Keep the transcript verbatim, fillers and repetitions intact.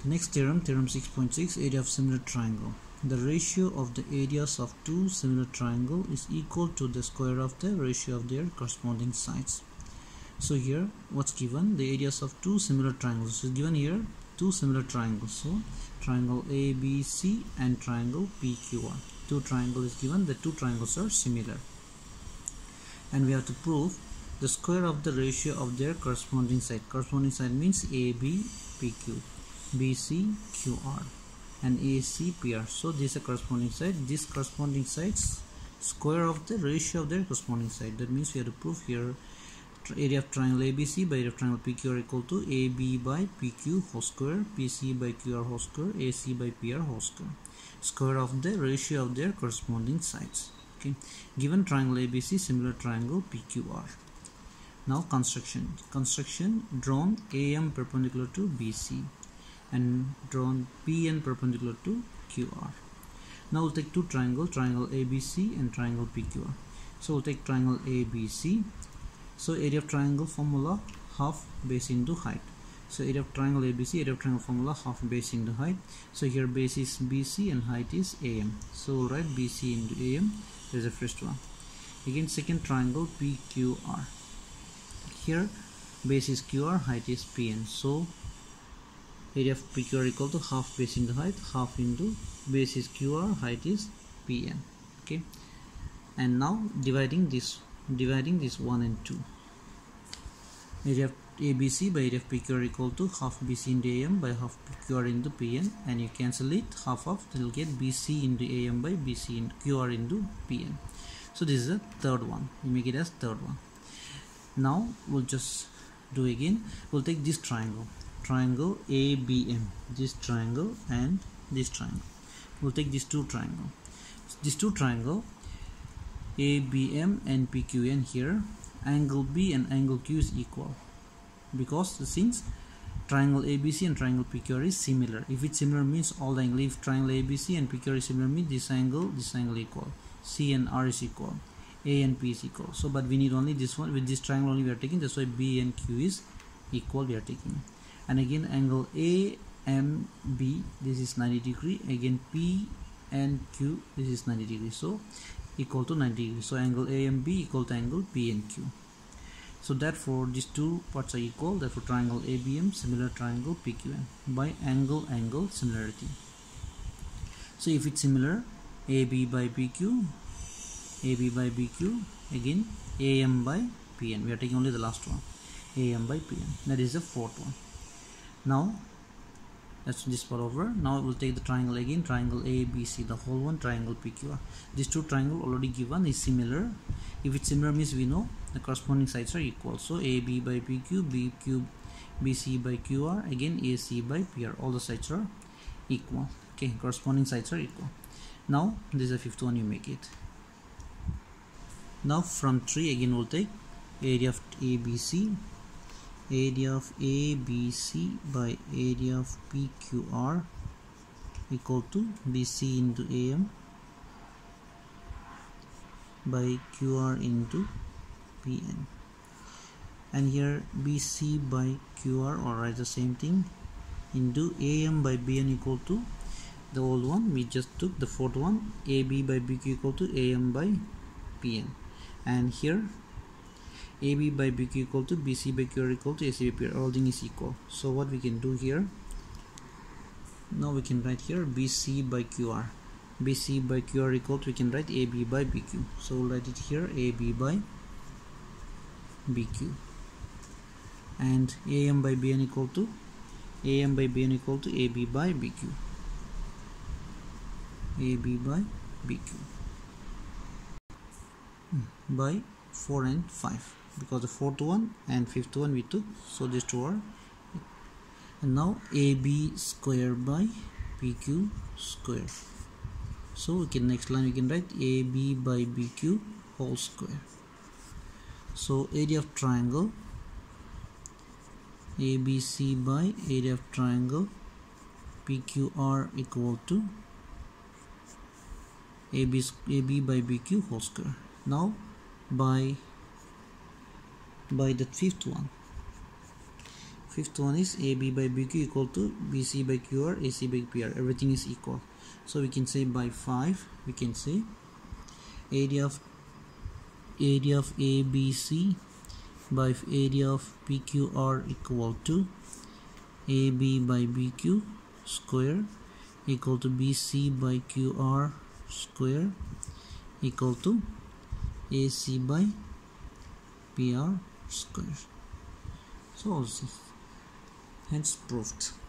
Next theorem, theorem six point six, area of similar triangle. The ratio of the areas of two similar triangles is equal to the square of the ratio of their corresponding sides. So here what's given? The areas of two similar triangles. So given here two similar triangles. So triangle A B C and triangle P Q R. Two triangles is given. The two triangles are similar. And we have to prove the square of the ratio of their corresponding side. Corresponding side means A B P Q, B C Q R, and A C P R. So this is a corresponding side. This corresponding sides square of the ratio of their corresponding side. That means we have to prove here area of triangle A B C by area of triangle P Q R equal to A B by P Q whole square, P C by Q R whole square, A C by P R whole square. Square of the ratio of their corresponding sides. Okay. Given triangle A B C, similar triangle P Q R. Now construction. Construction drawn A M perpendicular to B C and drawn P N perpendicular to Q R. Now we'll take two triangles, triangle A B C and triangle P Q R. So we'll take triangle A B C. So area of triangle formula half base into height. So area of triangle A B C, area of triangle formula half base into height. So here base is B C and height is A M. So we'll write B C into A M. There's the first one. Again second triangle P Q R. Here base is Q R, height is P N. So area of P Q R equal to half base into height, half into base is Q R, height is P N. Okay. And now dividing this dividing this one and two. Area of A B C by area of P Q R equal to half B C into A M by half P Q R into P N, and you cancel it, half of you'll get B C into A M by B C into Q R into P N. So this is the third one. We make it as third one. Now we'll just do again. We'll take this triangle, triangle A B M, this triangle and this triangle. We'll take these two triangle. These two triangle A B M and P Q N here. Angle B and angle Q is equal, because since triangle A B C and triangle P Q R is similar. If it's similar means all the angle. If triangle A B C and P Q R is similar means this angle, this angle equal. C and R is equal. A and P is equal. So but we need only this one. With this triangle only we are taking. That's why B and Q is equal we are taking. And again angle A M B, this is ninety degree. Again P and Q, this is ninety degree. So equal to ninety degrees. So angle A M B equal to angle P and Q. So therefore these two parts are equal. Therefore triangle A B M similar triangle P Q N by angle angle similarity. So if it's similar, A B by P Q, A B by B Q, again A M by P N. We are taking only the last one, A M by P N. That is the fourth one. Now that's this part over. Now we'll take the triangle again, triangle A B C, the whole one, triangle P Q R. These two triangle already given is similar. If it's similar means we know the corresponding sides are equal. So A B by P Q, B Q, B C by Q R, again A C by P R. All the sides are equal. Okay, corresponding sides are equal. Now this is the fifth one, you make it. Now from three again we'll take area of A B C. Area of A B C by area of P Q R equal to B C into A M by Q R into P N. And here B C by Q R, or write the same thing, into A M by B N equal to the old one we just took, the fourth one, A B by B Q equal to A M by P N. And here A B by B Q equal to B C by Q R equal to A C by P R. All thing is equal. So what we can do here, now we can write here B C by Q R. B C by Q R equal to, we can write A B by B Q. So we'll write it here, A B by B Q. And A M by B N equal to, A M by B N equal to A B by B Q. A B by B Q. By four and five. Because the fourth one and fifth one we took, so these two are. And now A B square by P Q square. So we can, next line we can write A B by B Q whole square. So area of triangle A B C by area of triangle P Q R equal to A B, A B by B Q whole square. Now by by the fifth one Fifth one is A B by B Q equal to B C by Q R, A C by P R. Everything is equal. So we can say by five, we can say area of area of A B C by area of P Q R equal to A B by B Q square equal to B C by Q R square equal to A C by P R square. So hence proved.